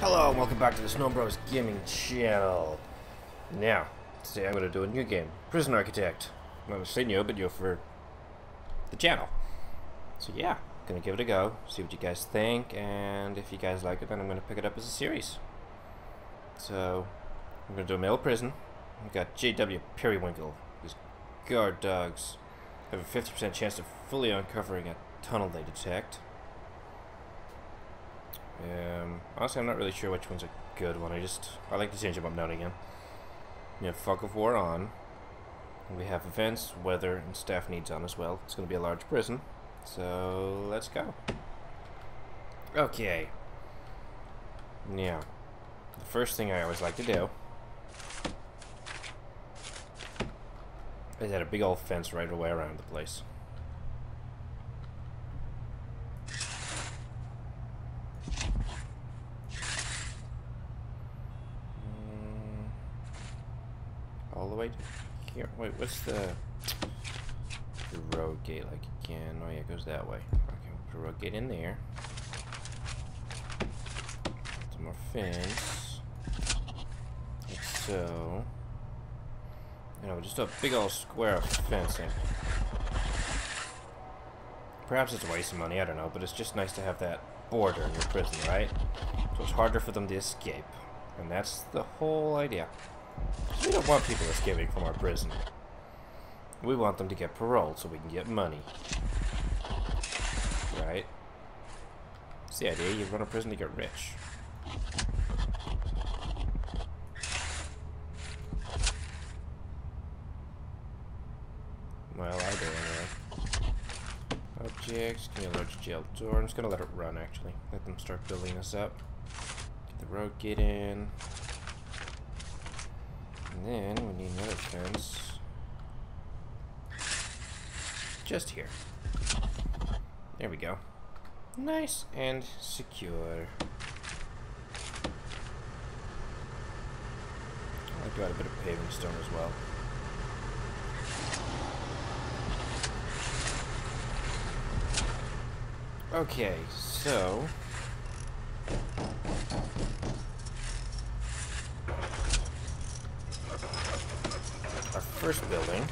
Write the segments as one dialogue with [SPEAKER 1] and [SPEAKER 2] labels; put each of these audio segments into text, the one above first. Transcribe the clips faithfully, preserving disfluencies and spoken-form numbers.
[SPEAKER 1] Hello and welcome back to the Snow Bros Gaming channel. Now, today I'm going to do a new game, Prison Architect. I'm going to say new, but new for the channel. So yeah, going to give it a go, see what you guys think, and if you guys like it, then I'm going to pick it up as a series. So, I'm going to do a male prison. We've got J W Periwinkle, whose guard dogs have a fifty percent chance of fully uncovering a tunnel they detect. Um, honestly, I'm not really sure which one's a good one. I just, I like to change them up now and again. We have Fog of War on. And we have events, weather, and staff needs on as well. It's going to be a large prison. So, let's go. Okay. Now, the first thing I always like to do is add a big old fence right away around the place. All the way to here. Wait, what's the, the road gate like again? Oh yeah, it goes that way. Okay, put a road gate in there. Some more fence. Like so. You know, just a big old square of fencing. Perhaps it's a waste of money, I don't know, but it's just nice to have that border in your prison, right? So it's harder for them to escape. And that's the whole idea. We don't want people escaping from our prison. We want them to get paroled so we can get money. Right? It's the idea. You run a prison to get rich. Well, I do anyway. Objects. Give me a large jail door. I'm just gonna let it run actually. Let them start building this up. Get the road gate in. And then we need another fence just here. There we go. Nice and secure. I've got a bit of paving stone as well. Okay, so first building.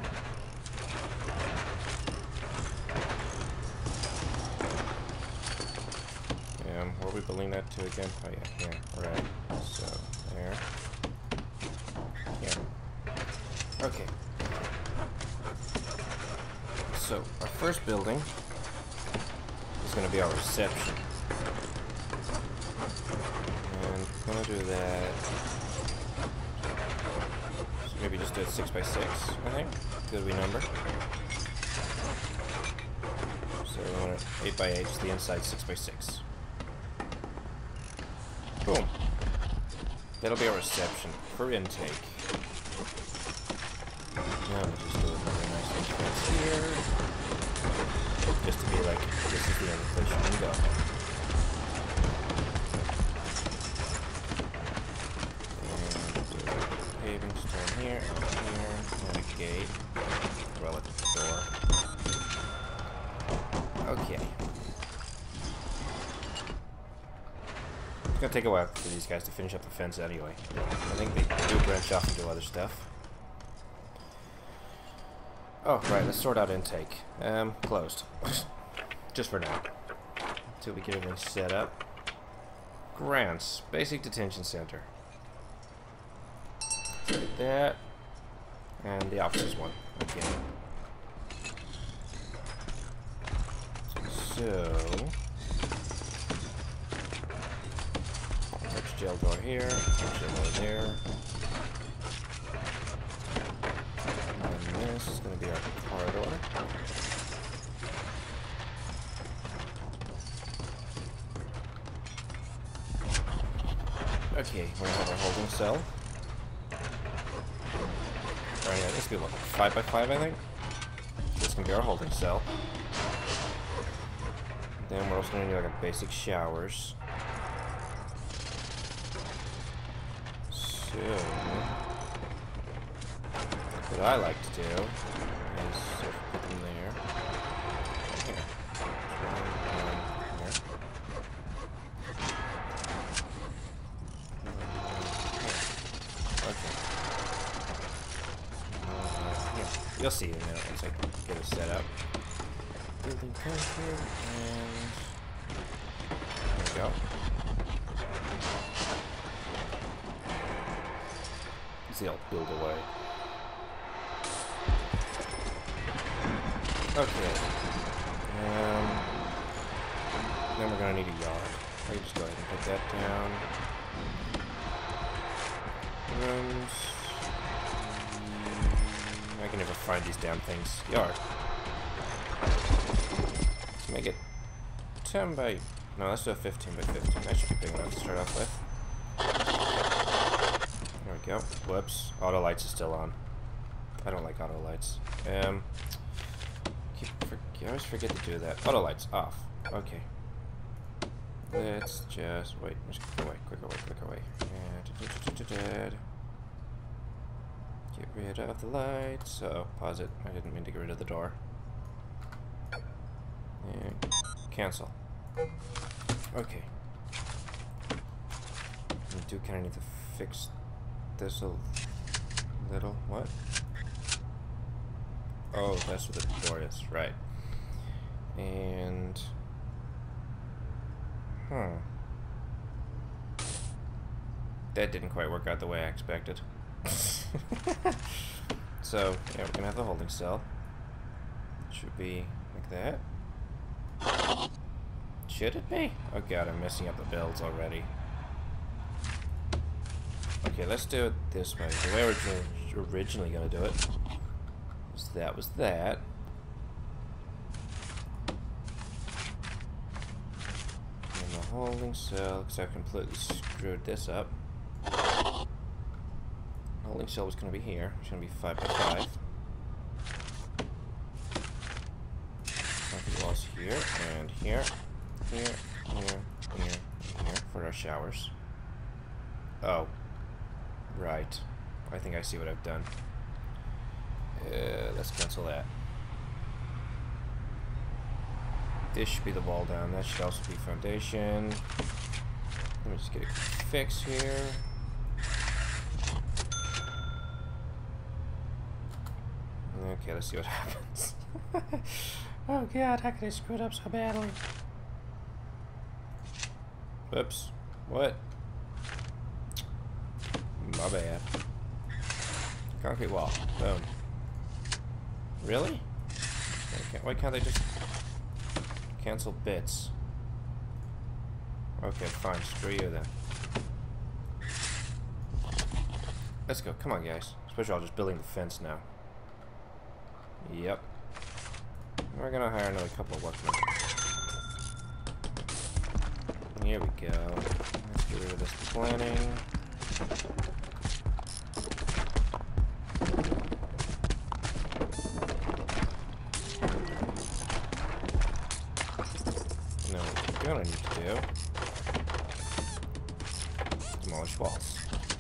[SPEAKER 1] Um, where are we building that to again? Oh yeah, here. Alright. So, there. Here. Okay. So, our first building is going to be our reception. And I'm going to do that. Maybe just do it six by six, I think. Good we number. So we want it eight by eight, the inside six by six. Boom. That'll be our reception for intake. Now we'll just do another nice entrance here. Just to be like, this is the only place you can go. Paving stone here, and here, and a gate. Well, at the door. Okay. It's gonna take a while for these guys to finish up the fence anyway. I think they do branch off and do other stuff. Oh, right, let's sort out intake. Um, closed. Just for now. Until we get everything set up. Grants. Basic Detention Center. Like that, and the officers one. Okay. So, large jail door here, large jail door there, and this is going to be our corridor. Okay, we're gonna have our holding cell. Alright, yeah, this could be like five by five, I think. This can be our holding cell. Then we're also gonna need like a basic showers. So, what I like to do is sort of put them there. Here. You'll see in a minute once I get it set up. Building concrete, and there we go. See, I'll build away. Okay. Um, then we're gonna need a yard. I can just go ahead and put that down. Rooms. I can never find these damn things. Yard. Let's make it ten by... No, let's do a fifteen by fifteen. That should be big enough to start off with. There we go. Whoops. Auto lights is still on. I don't like auto lights. Um, keep, for, I always forget to do that. Auto lights off. Okay. Let's just wait. Just quick away, quick away, quick away. And get rid of the lights. Oh, pause it. I didn't mean to get rid of the door. And cancel. Okay. I do kind of need to fix this a little. What? Oh, that's what the door is. Right. And... Hmm. That didn't quite work out the way I expected. So, yeah, we're gonna have the holding cell. Should be like that. Should it be? Oh god, I'm messing up the builds already. Okay, let's do it this way. The way we're originally gonna do it was that was that. And the holding cell, because I've completely screwed this up. The holding cell was going to be here. It's going to be five by five. Concrete walls here, and here, here, here, here, and here for our showers. Oh. Right. I think I see what I've done. Uh, let's cancel that. This should be the wall down. That should also be foundation. Let me just get a quick fix here. Okay, let's see what happens. Oh god, how could I screw it up so badly? Whoops. What? My bad. Concrete wall. Boom. Really? Okay, why can't they just cancel bits? Okay, fine. Screw you then. Let's go. Come on, guys. Especially all just building the fence now. Yep. We're gonna hire another couple of workmen. Here we go. Let's get rid of this planning. Now what we're gonna need to do, demolish walls.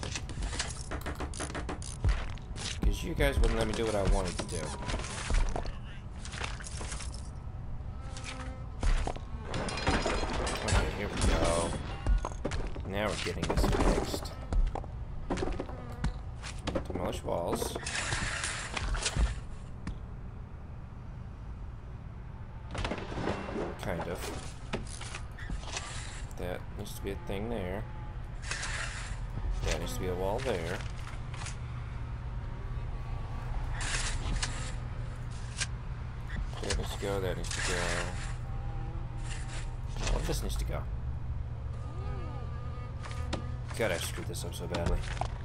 [SPEAKER 1] Because you guys wouldn't let me do what I wanted to do. Okay, here we go. Now we're getting this fixed. Demolish walls. Kind of. That needs to be a thing there. That needs to be a wall there. That needs to go, that needs to go. All of this needs to go. God, I screwed this up so badly.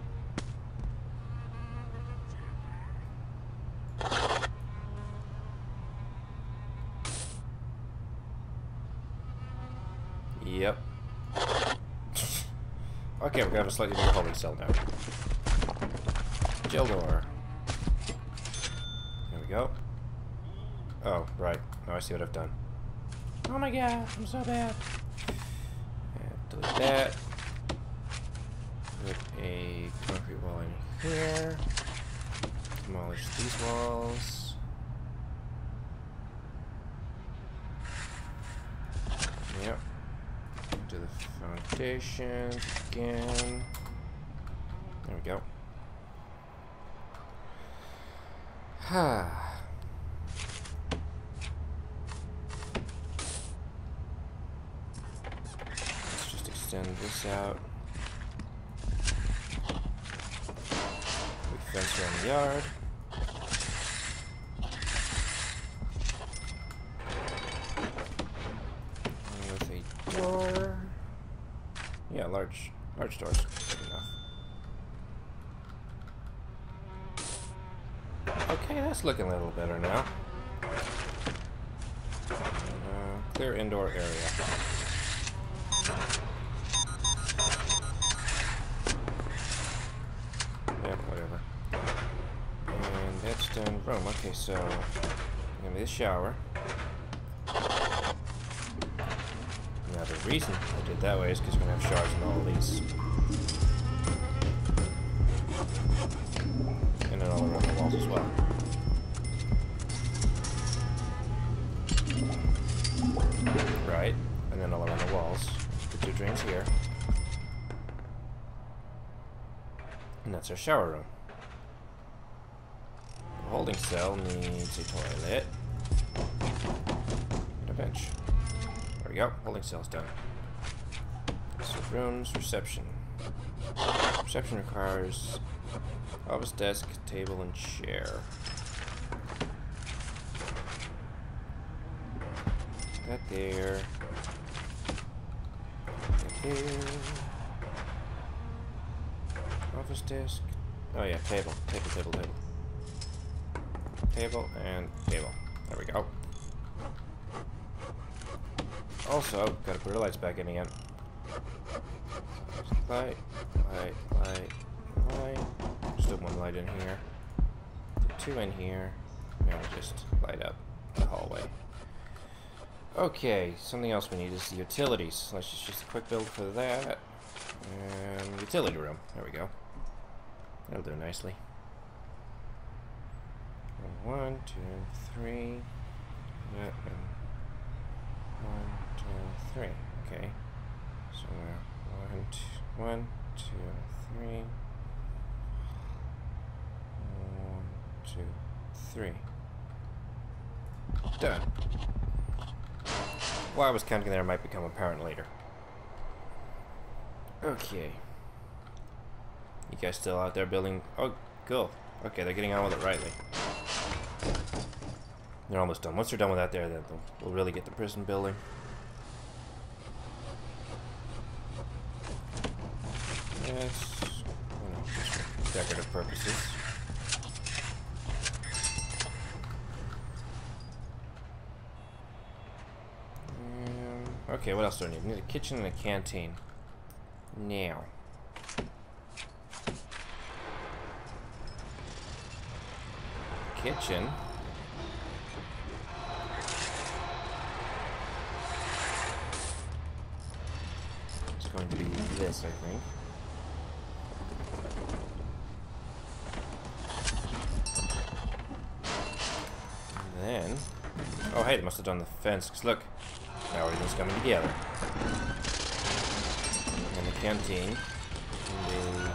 [SPEAKER 1] Yep. Okay, we're gonna have a slightly bigger holding cell now. Jail door. There we go. Oh, right. Now I see what I've done. Oh my god, I'm so bad. And delete that. Put a concrete wall in here. Demolish these walls. Yep. Do the foundation again. There we go. Let's just extend this out. We fence around the yard. And with a door. Yeah, large, large doors. Good enough. Okay, that's looking a little better now. Uh, clear indoor area. Yeah, whatever. And that's done. Room. Okay, so gonna be a shower. Now the reason I did that way is because we're gonna have showers in all of these. And then all around the walls as well. Right, and then all around the walls. The two drains here. And that's our shower room. The holding cell needs a toilet. And a bench. There we go, holding cell's done. So rooms, reception. Reception requires office desk, table, and chair. That there. That there. Office desk. Oh yeah, table. Table, table, table. Table and table. There we go. Also, gotta put our lights back in again. Light, light, light, light. Just put one light in here. Put two in here. Now we just light up the hallway. Okay, something else we need is the utilities. Let's just use a quick build for that. And utility room. There we go. That'll do nicely. One, two, three. Yeah, and one, two, three. Okay. So we're one, two, one, two, three. One, two, three. Done. Why I was counting there might become apparent later. Okay. You guys still out there building? Oh, cool. Okay, they're getting on with it rightly. They're almost done. Once they're done with that there, then we'll really get the prison building. Yes. You know, just for decorative purposes. Um, okay, what else do I need? I need a kitchen and a canteen. Now. Kitchen. It's going to be this, I think. And then, oh hey, they must have done the fence, because look, now everything's coming together. And the canteen. And the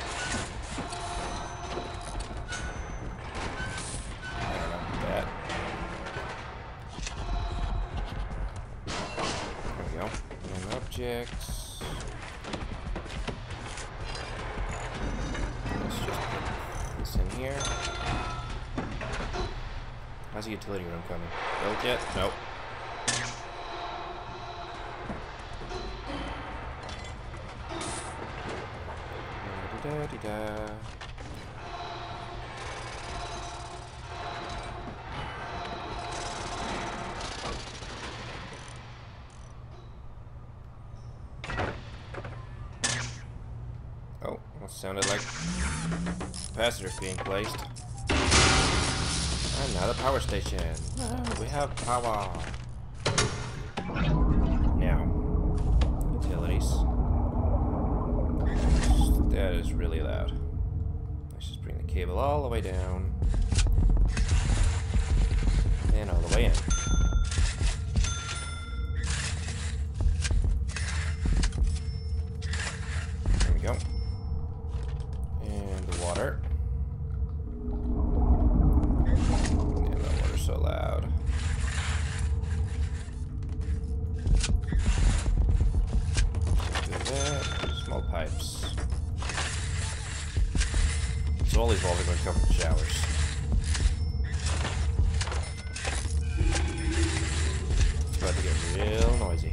[SPEAKER 1] objects. Let's just put this in here. How's the utility room coming? Built yet? Nope. Da-da-da-da-da. Sounded like capacitors being placed. And now the power station. Oh, we have power. Now, utilities. That is really loud. Let's just bring the cable all the way down. And all the way in. There we go. Small pipes. So all these walls are going to come from showers. It's about to get real noisy.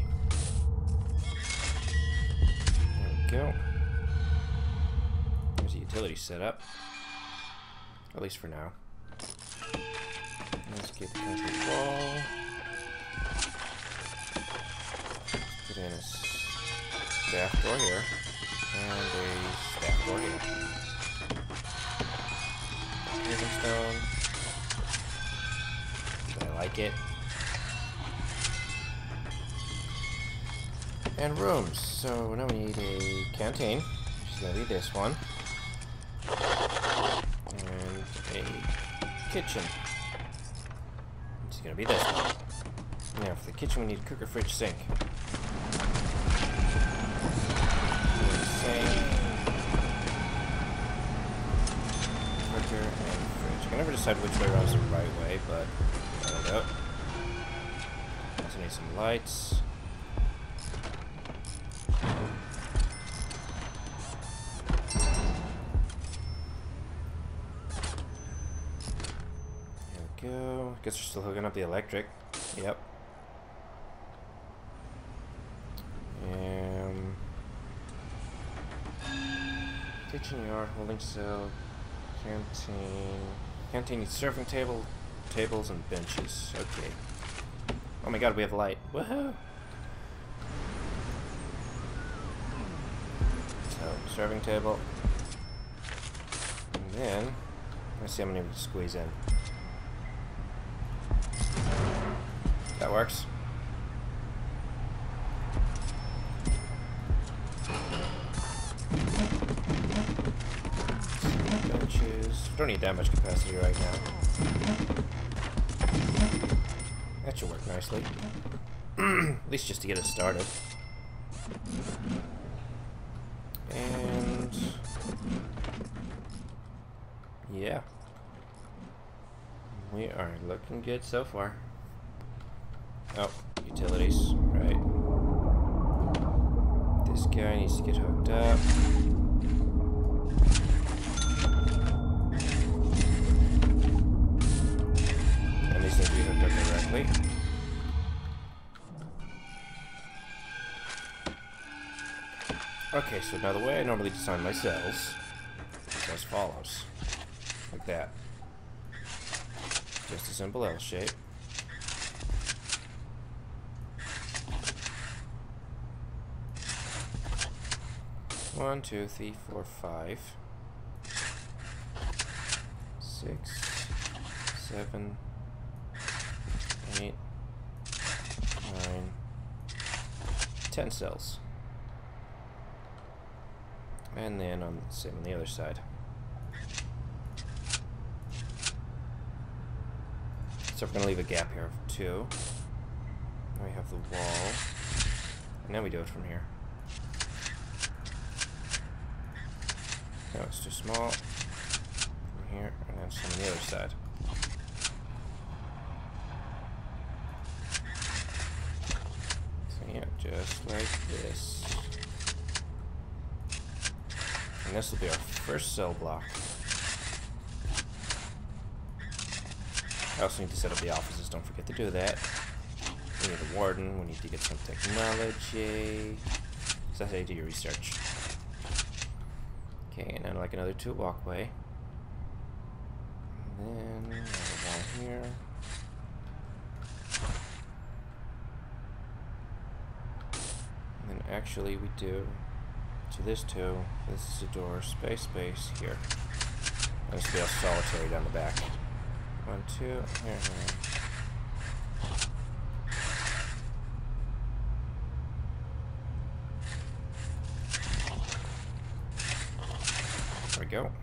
[SPEAKER 1] There we go. There's the utility setup. At least for now. Let's get the concrete wall. Put in a staff door here. And a staff door here. Paving stone. I like it. And rooms. So now we need a canteen, which is going to be this one. And a kitchen. It's going to be this one. Now for the kitchen we need a cooker, fridge, sink. Sink. Cooker and fridge. I can never decide which way around is the right way, but there we go. Also need some lights. Go. Guess we're still hooking up the electric. Yep. Um, kitchen, yard, holding cell, canteen. Canteen needs surfing table, tables, and benches. Okay. Oh my god, we have light. Woohoo! So, serving table. And then, let's see how many we can squeeze in. That works. Benches. Don't need that much capacity right now. That should work nicely. At least just to get us started. And yeah. We are looking good so far. Oh, utilities, right. This guy needs to get hooked up. And these need to be hooked up directly. Okay, so now the way I normally design my cells is as follows. Like that. Just a simple L shape. One, two, three, four, five, six, seven, eight, nine, ten cells. And then on the same on the other side. So we're gonna leave a gap here of two. Now we have the wall. And then we do it from here. No, it's too small. From here, and then some on the other side. So yeah, just like this. And this will be our first cell block. I also need to set up the offices, don't forget to do that. We need a warden, we need to get some technology. So that's how you do your research. Okay, and then like another two walkway. And then another wall here. And then actually we do to this two. This is a door, space, space here. And this will be all solitary down the back. One, two, here, here. There we go.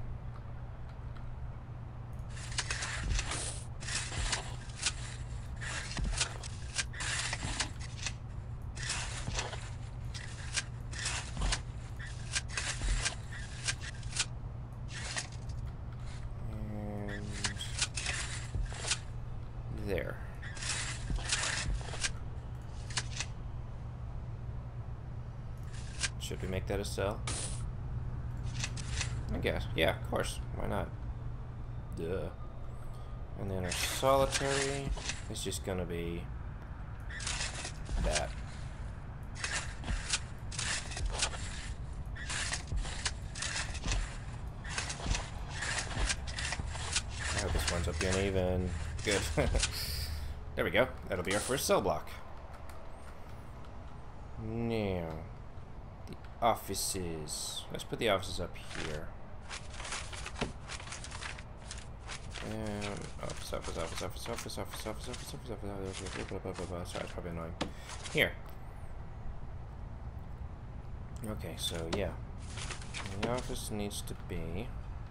[SPEAKER 1] There. Should we make that a cell? I guess. Yeah, of course. Why not? Duh. And then our solitary is just gonna be that. I hope this one's up uneven. Good. There we go. That'll be our first cell block. Now, the offices. Let's put the offices up here. And office, office, office, office, office, office, office, office, office, office, office, blah, blah, blah, blah. Sorry, it's probably annoying. Here. Okay, so yeah. The office needs to be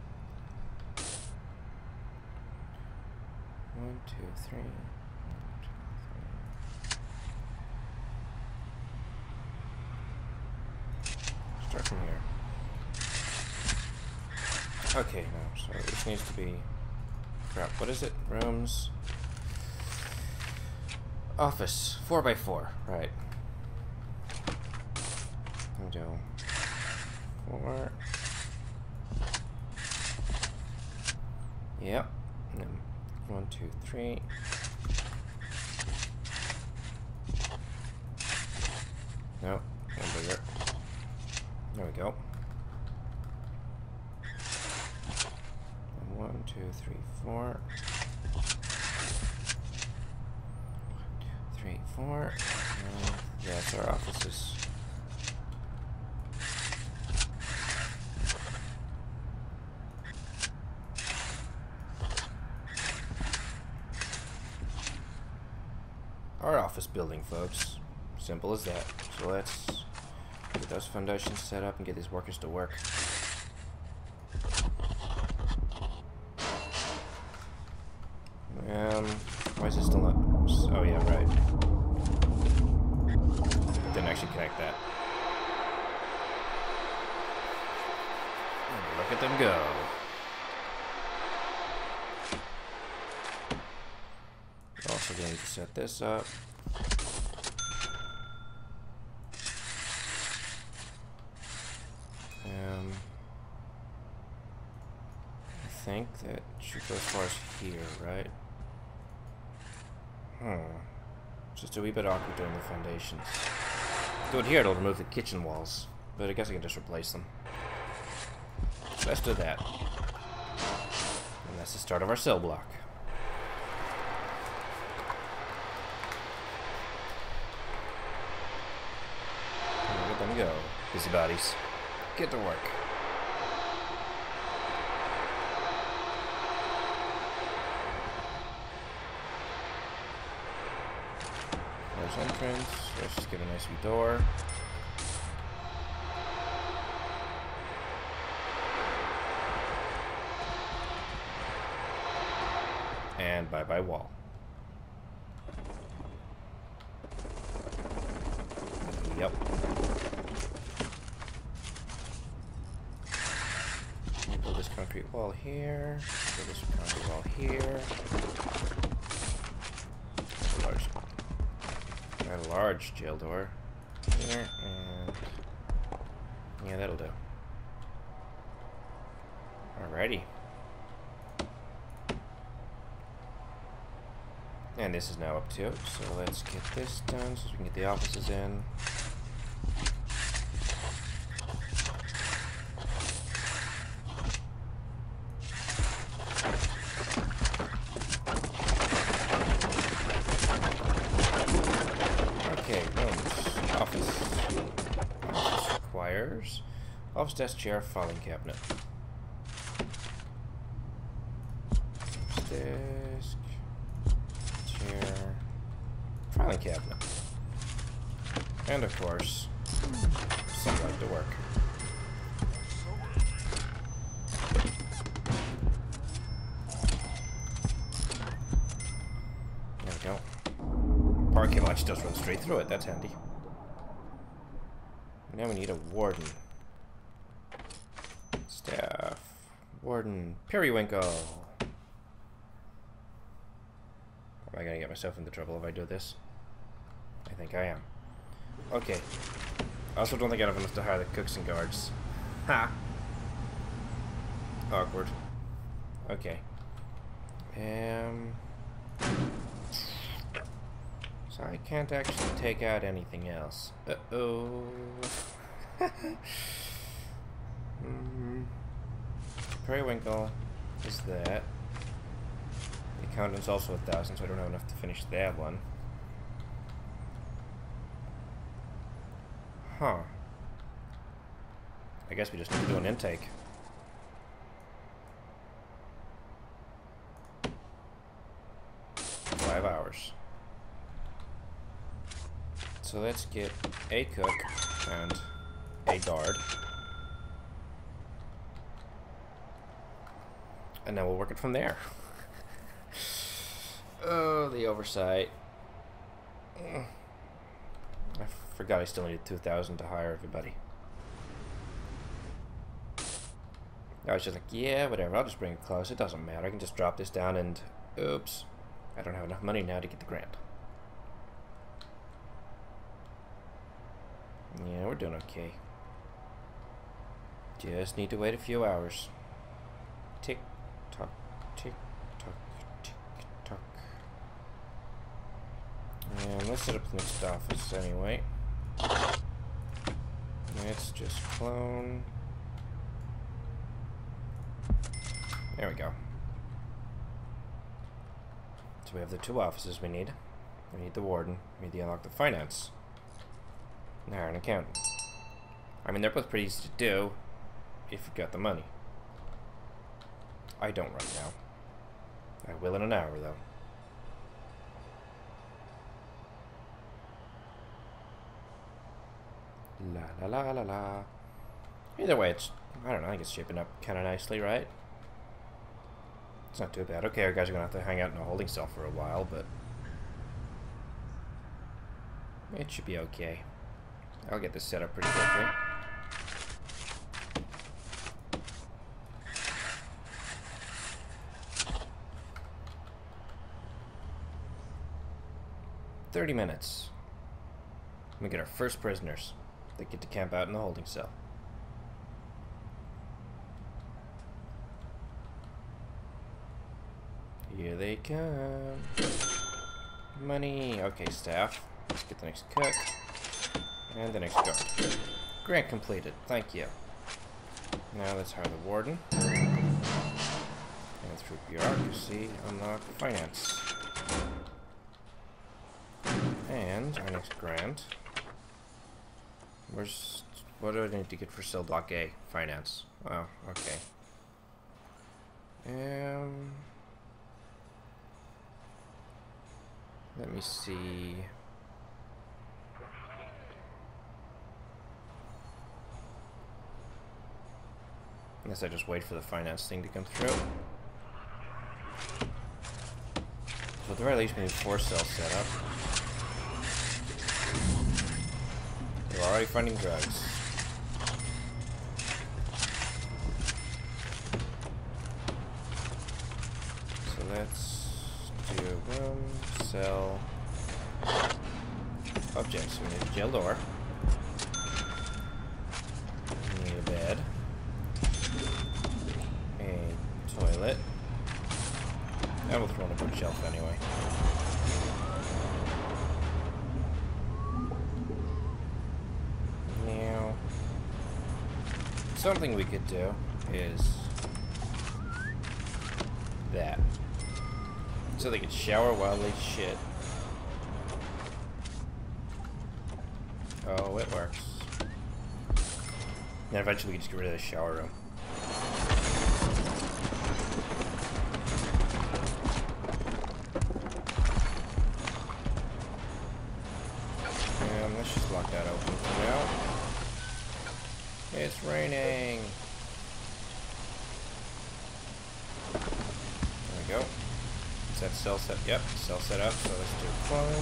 [SPEAKER 1] one, two, three. One, two, three. Start from here. Okay, no, so this needs to be crap. What is it? Rooms. Office. Four by four. Right. There we go. Four. Yep. And then one, two, three. Nope. One bigger. There we go. One, two, three, four. One, two, three, four. And that's our offices. Our office building, folks. Simple as that. So let's get those foundations set up and get these workers to work. Um, why is it still not? Oh yeah, right. Didn't actually connect that. Oh, look at them go. Also going to set this up. Um, I think that should go as far as here, right? Hmm. Just a wee bit awkward doing the foundations. Do it here, it'll remove the kitchen walls. But I guess I can just replace them. So let's do that. And that's the start of our cell block. And let them go. Busybodies. Get to work. Entrance. Let's just get a nice wee door. And bye bye wall. Yep. Build this concrete wall here. Build this concrete wall here. Large. Got a large jail door here, and yeah, that'll do. Alrighty. And this is now up too, so let's get this done so we can get the offices in. Office desk, chair, filing cabinet. Desk, chair, filing cabinet. And of course, sunlight to work. There we go. Parking lot just run straight through it, that's handy. Now we need a warden. Staff. Warden. Periwinkle. Am I gonna get myself into trouble if I do this? I think I am. Okay. I also don't think I have enough to hire the cooks and guards. Ha! Awkward. Okay. Um... So I can't actually take out anything else. Uh-oh. mm. Periwinkle is that. The accountant's also a thousand, so I don't have enough to finish that one. Huh. I guess we just need to do an intake. Five hours. So let's get a cook and a guard. And then we'll work it from there. Oh, the oversight. I forgot I still needed two thousand to hire everybody. I was just like, yeah, whatever, I'll just bring it close. It doesn't matter. I can just drop this down and... Oops. I don't have enough money now to get the grant. Yeah, we're doing okay. Just need to wait a few hours. Tick tock, tick tock, tick tock. And let's set up the next office anyway. Let's just clone. There we go. So we have the two offices we need. We need the warden. We need to unlock the finance. And hire an accountant. I mean, they're both pretty easy to do if you've got the money. I don't right now. I will in an hour, though. La la la la la. Either way, it's, I don't know, I think it's shaping up kind of nicely, right? It's not too bad. Okay, our guys are going to have to hang out in a holding cell for a while, but it should be okay. I'll get this set up pretty quickly. Thirty minutes. We get our first prisoners. They get to camp out in the holding cell. Here they come. Money. Okay, staff. Let's get the next cook. And the next guard. Grant completed. Thank you. Now let's hire the warden. And through bureaucracy, unlock finance. And our next grant. Where's... What do I need to get for cell block A? Finance. Oh, okay. Um... Let me see... Unless I just wait for the finance thing to come through. So at the very least we need four cells set up. We're already finding drugs. So let's do room, cell, objects. We need a jail door. We need a bed. A toilet. And we'll throw in a bookshelf anyway. Now, something we could do is that. So they can shower while they shit. Oh, it works. Then eventually we can just get rid of the shower room. And let's just lock that open for now. It's raining. There we go. Is that cell set? Yep, cell set up. So let's do clone.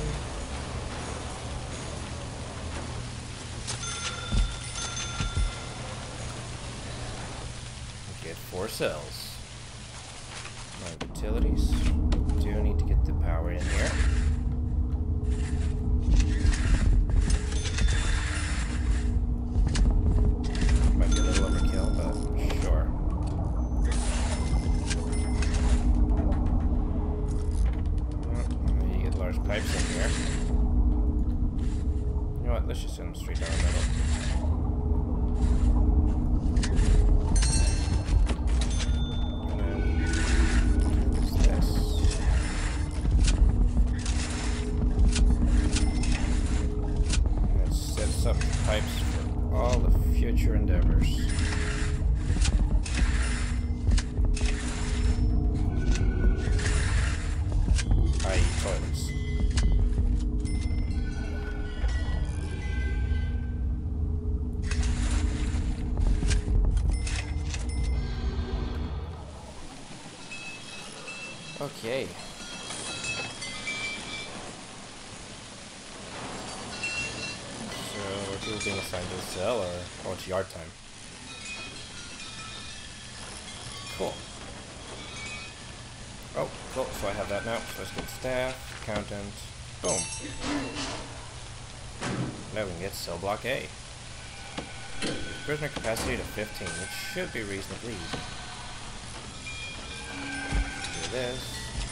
[SPEAKER 1] Get four cells. My utilities. Do need to get the power in here. Okay. So, are people being assigned to a cell, or oh, it's yard time? Cool. Oh, cool. So I have that now. So let's get staff, accountant. Boom. Now we can get cell block A. Prisoner capacity to fifteen, which should be reasonably easy. Do this.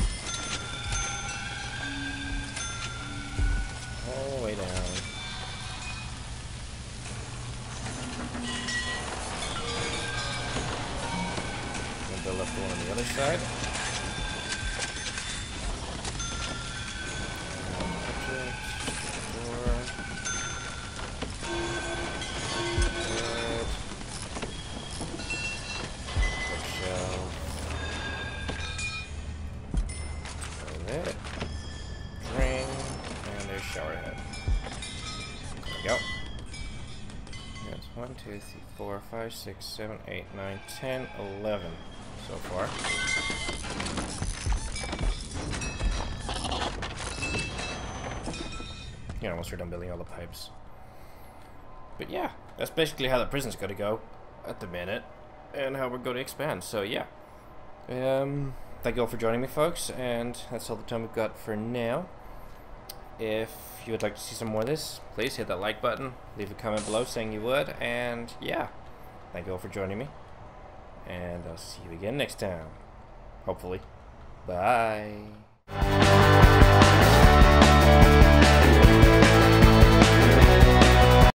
[SPEAKER 1] All the way down. And build up the one on the other side. one, two, three, four, five, six, seven, eight, nine, ten, eleven so far. You know, once we're done building all the pipes. But yeah, that's basically how the prison's gonna go at the minute, and how we're going to expand. So yeah, um, thank you all for joining me, folks, and that's all the time we've got for now. If you would like to see some more of this, please hit that like button, leave a comment below saying you would, and yeah, thank you all for joining me, and I'll see you again next time, hopefully. Bye.